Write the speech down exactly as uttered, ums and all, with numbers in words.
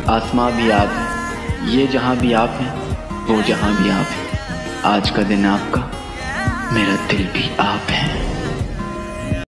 आसमां भी आप है, ये जहां भी आप हैं, वो जहां भी आप हैं। आज का दिन आपका, मेरा दिल भी आप है।